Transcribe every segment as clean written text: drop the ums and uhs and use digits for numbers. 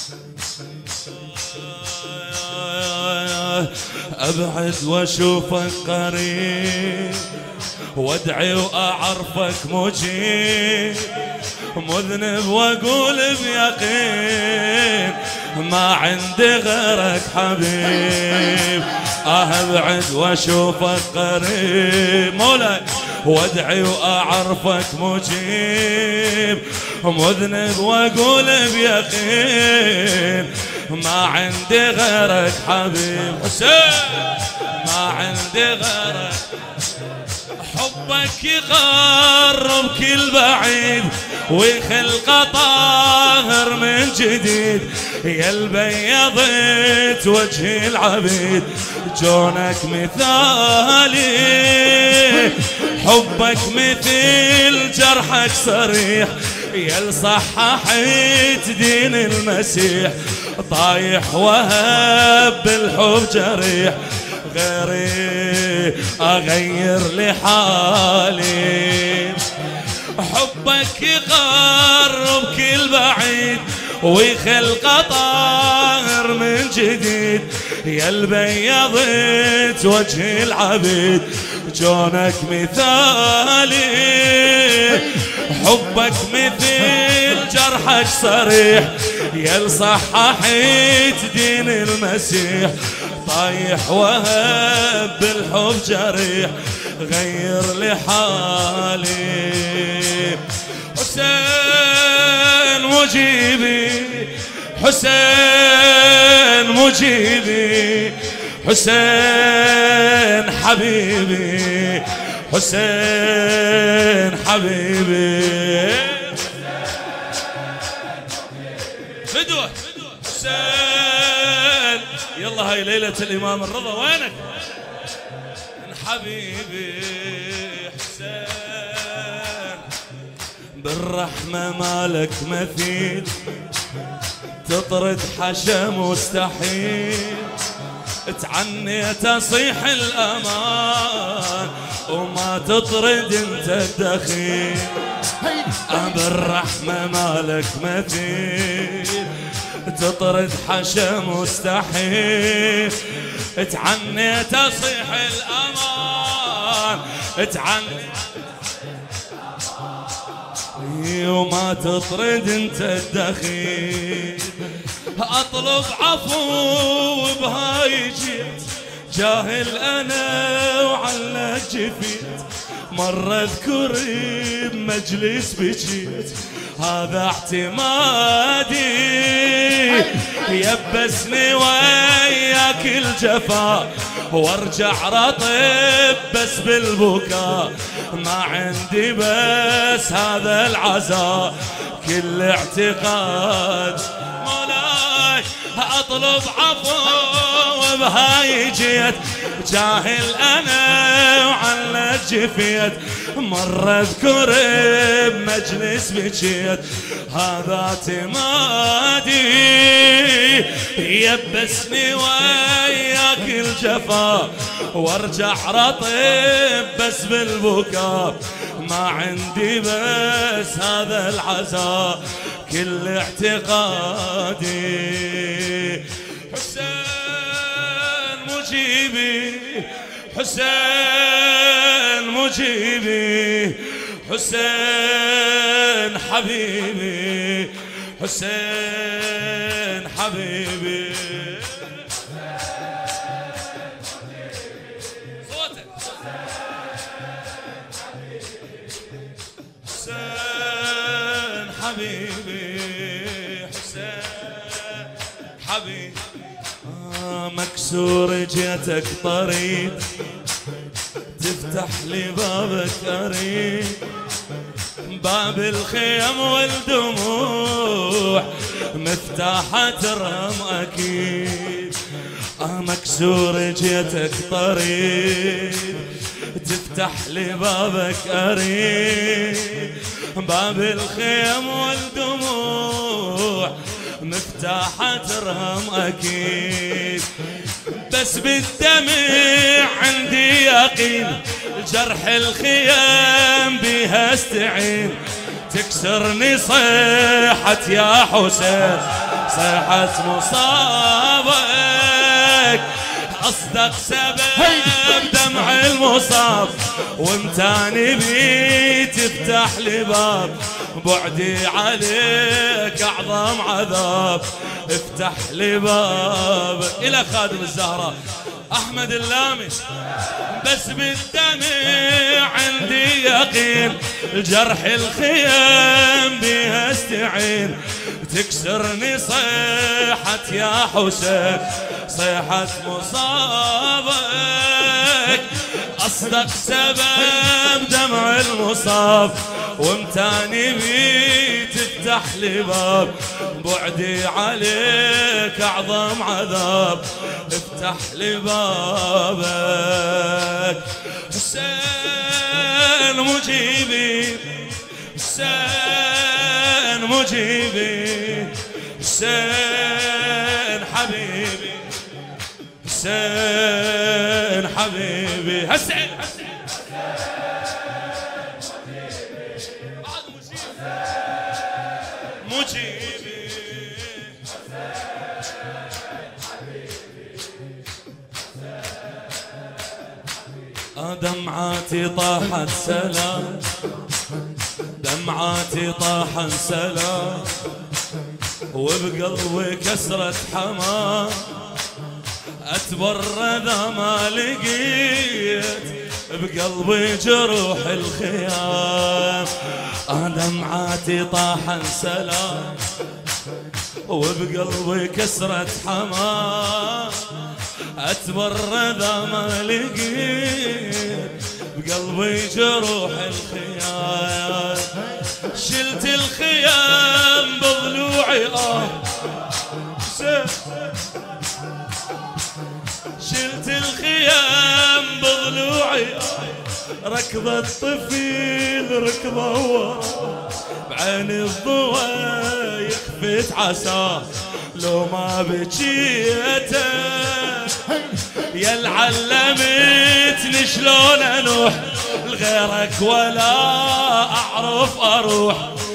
أبعد وأشوفك قريب، وأدعي وأعرفك مجيب، مذنب وأقول بيقين ما عندي غيرك حبيب. أبعد وأشوفك قريب مولاي، وأدعي وأعرفك مجيب، مذنب وأقول بيقين ما عندي غيرك حبيب. حسين ما عندي غيرك، حبك يقرب كل بعيد ويخلق طاهر من جديد، يا البيضت وجه العبيد جونك مثالي، حبك مثل جرحك صريح، يا الصححت دين المسيح، طايح وهب بالحب جريح، غيري أغير لحالي. حبك يقرب كل بعيد ويخلق طاهر من جديد، يا البيضت وجه العبيد جونك مثالي، حبك مثل جرحك صريح، يا الصححت دين المسيح، طايح وهب بالحب جريح، غير لحالي. حسين مجيبي، حسين مجيبي، حسين حبيبي، حسين حبيبي، فدوة حسين. يلا هاي ليلة الإمام الرضا وينك حبيبي حسين، بالرحمة مالك مثيل، تطرد حشا مستحيل، تعنيت اصيح الامان وما تطرد انت الدخيل. بالرحمة مالك مثيل، تطرد حشا مستحيل، تعنيت اصيح الامان، تعنيت وما تطرد انت الدخيل. اطلب عفو بهاي جيت، جاهل انا وعلق جفيت، مرة اذكر بمجلس بجيت، هذا اعتمادي، يبسني وياك الجفا وارجع رطب بس بالبكاء، ما عندي بس هذا العزاء كل اعتقاد. مولاي اطلب عفو بهاي جيت، جاهل انا وعلى جفيت، مرة اذكر بمجلس بجيت، هذا اعتمادي، يبسني وياك الجفا وارجع رطب بس بالبكاء، ما عندي بس هذا العزاء كل اعتقادي. حسين مجيبي، حسين مجيبي، حسين حبيبي، حسين حبيبي. صوتك حسين حبيبي، حسين حبيبي. مكسور جيتك طريق، تفتح لي بابك قريب، باب الخيم والدموع مفتاحة ترم أكيد. مكسور جيتك طريق، تفتح لي بابك قريب، باب الخيم والدموع مفتاحة ترهم أكيد. بس بالدمع عندي يقين، جرح الخيام بيها استعين، تكسرني صيحة يا حسين صيحة مصابك أصدق سبب دمع المصاب، وامتاني بي تفتح لي باب، بعدي عليك أعظم عذاب، افتح لي باب. إلى خادم الزهراء أحمد اللامي. بس بالدمع عندي يقين، الجرح الخيام بيها استعين، تكسرني صيحة يا حسين، صيحة مصابك أصدق سبب دمع المصاب، وامتاني بي تفتح لي باب، بعدي عليك أعظم عذاب، افتح لي بابك. حسين مجيبي، حسين مجيبي، حسين حبيبي، حسين حبيبي، حسين مجيبي. دمعاتي طاحت سلام، دمعاتي طاحت سلام، وبقلبي كسرة حمام، اتبرد ما لقيت بقلبي جروح الخيام. دمعاتي طاحن سلام، وبقلبي كسرة حمام، اتبرد ما لقيت بقلبي جروح الخيام. شلت الخيام بضلوعي شلت الخيام بضلوعي، ركض الطفيل ركضه ورا، بعين الضوى يخفت عساه، لو ما بجيته يا العلمتني شلون انوح لغيرك ولا اعرف اروح.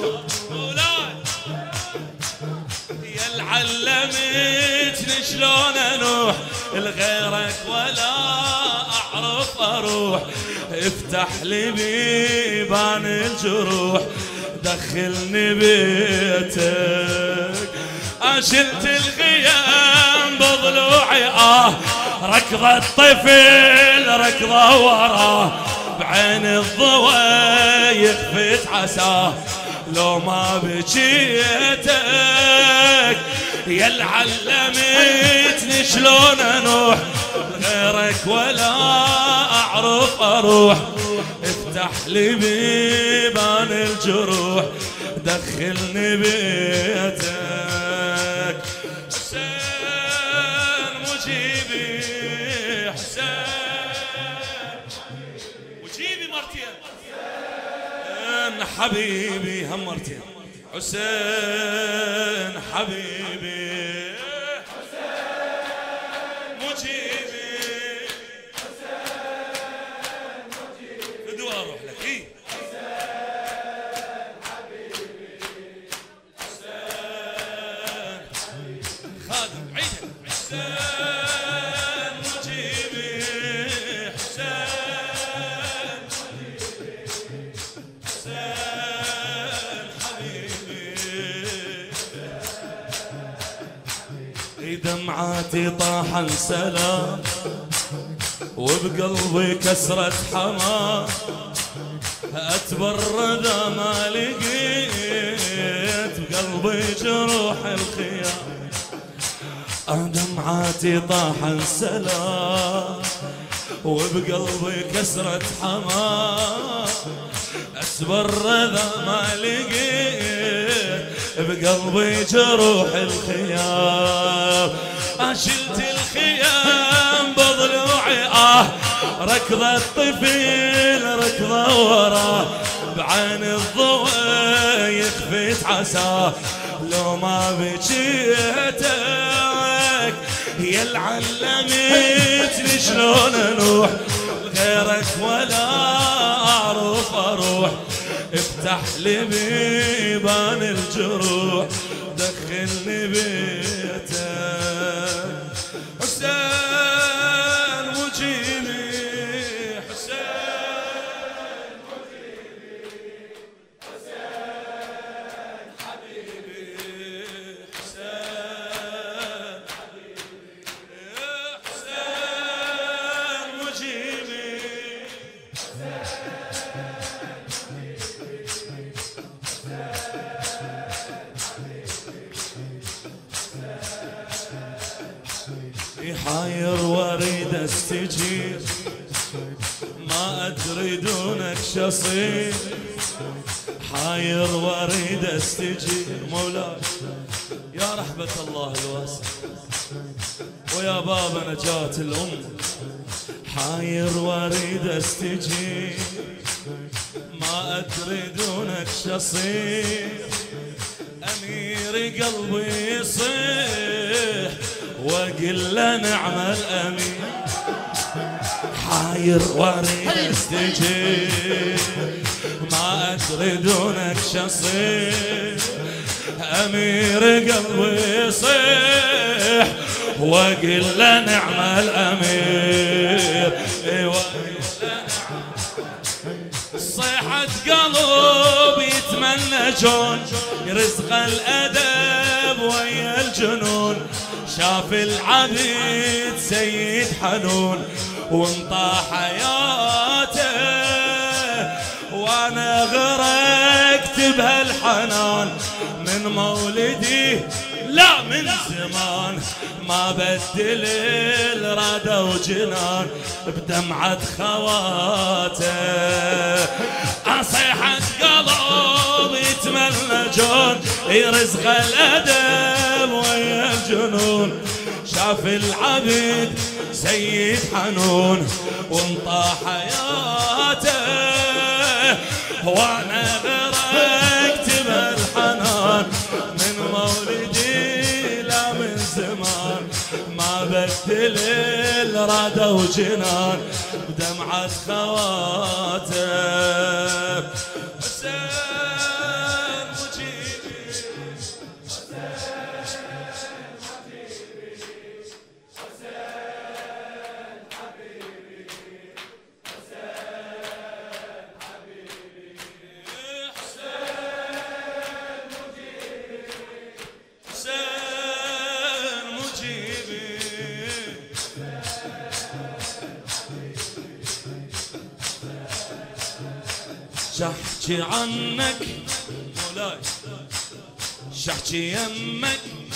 يا العلمتني شلون انوح لغيرك ولا اعرف اروح، افتح لي بيبان الجروح، دخلني بيتك. شلت الخيام بضلوعي ركض الطفل ركضه وراه، بعين الضوى يخفت عساه، لو ما بجيتك يا العلمتني شلون انوح غيرك ولا اعرف اروح. افتح لي بيبان الجروح، دخلني بيتك. حسين مجيبي، حسين مجيبي مرتين، حبيبي هم مرتين. حسين حبيبي، حسين مجيبي، حسين مجيبي، بدو اروح لك. حسين حبيبي، حسين خادم عيدها. حسين مجيبي، حسين حسين حبيبي. دمعاتي طاحن سلام، وبقلبي كسرة حمام، اتبرد ما لقيت بقلبي جروح الخيام. دمعاتي طاحن سلام، وبقلبي كسرة حمام، اتبرد ما لقيت بقلبي جروح الخيام. شلت الخيام بضلوعي ركض الطفل ركضه وراه، بعين الضوء يخفت عساه، لو ما بجيتك يا العلمتني شلون انوح غيرك ولا اعرف اروح. افتح لي بيبان الجروح، دخل وادخلني بيتك حسين مجيبي حسين مجيبي حسين حبيبي حسين حبيبي حسين مجيبي حاير واريد استجير ما ادري دونك شصير حاير واريد استجير مولاي يا رحمة الله الواسع ويا باب نجاة الأم حاير واريد استجير ما ادري دونك شصير امير قلبي يصيح واقول له نعم الامير حاير واريد استجيب ما ادري دونك شصير امير قلبي يصيح واقول له نعم الامير صيحة قلب يتمنى جون يرزق الأدب ويا الجنون شاف العبيد سيد حنون وانطى حياته وانا غرقت بهالحنان من مولدي لا من زمان ما بدل الرادة وجنان بدمعة خواته صيحة قلب يتمنى جون يرزق الأدب ويا الجنون شاف العبد سيد حنون وانطى حياته وانا غرقت بالحنان من مولدي لا من زمان ما بدل الرادة وجنان بدمعة خواته حسين مجيبي حسين حبيبي حسين حبيبي حسين حبيبي حسين مجيبي حسين مجيبي شحكي عنك مولاي شحكي يمك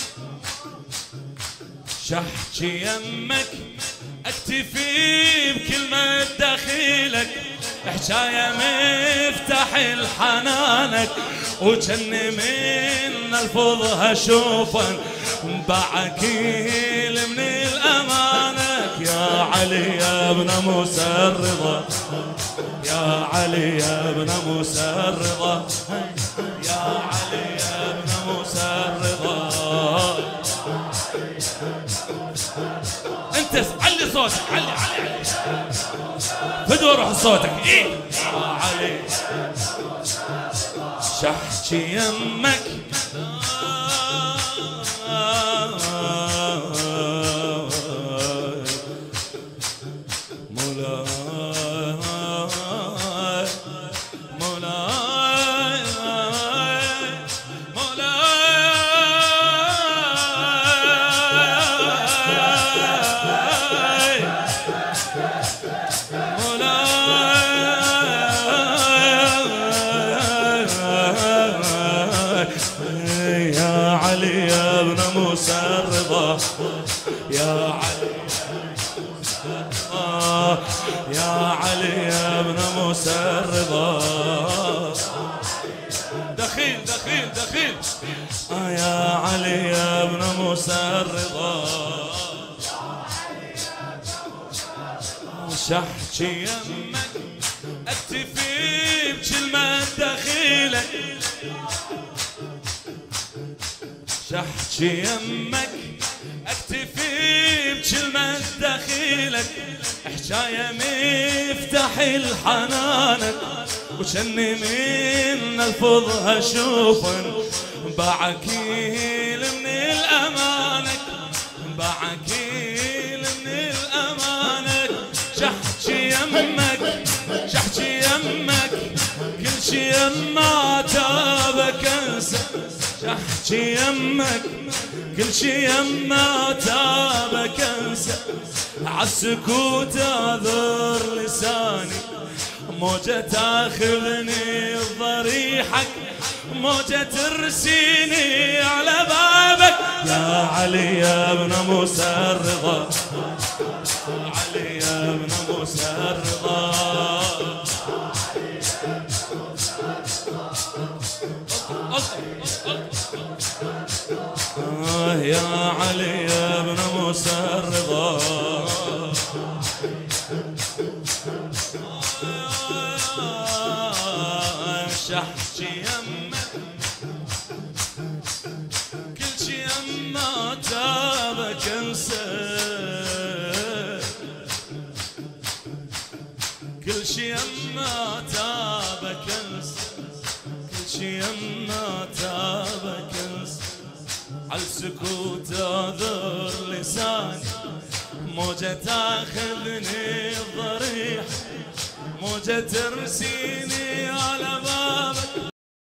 شحكي يمك اكتفي بكلمة دخيلك حكاية مفتاح الحنانك وجن من الفضها شوفا بعكيل من الامانك يا علي يا ابن موسى الرضا يا علي يا ابن موسى الرضا يا علي يا ابن موسى الرضا انت علي صوتك علي علي فدوا روح صوتك ايه يا علي شحكي يمك يا علي يا علي يا ابن موسى الرضا دخيل دخيل دخيل يا علي يا ابن موسى الرضا شحكي يمك اكتفي بكلمة دخيلك شحكي يمك اكتفي بكلمة دخيلك حكاية مفتاح الحنانك وشني من الفضها شوفا بعكيل عكيل من الأمانة شحكي يمك شحكي يمك كل شي يما تابك انسى شحكي يمك كل شي يما تابك انسى عالسكوت اعذر لساني موجة تاخذني ضريحك موجة ترسيني على بابك يا علي يا ابن موسى الرضا علي يا ابن موسى الرضا يا علي يا ابن موسى الرضا شحكي يمك كل شي يما تابك انسى كل شي يما تابك انسى كل شي يما تابك انسى عالسكوت اعذر لساني موجة تاخذني الضريح موجة ترسيني على بابك